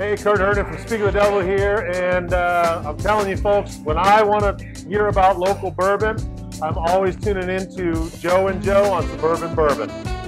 Hey, Kurt Herndon from Speak of the Devil here, and I'm telling you folks, when I want to hear about local bourbon, I'm always tuning into Joe and Joe on Suburban Bourbon.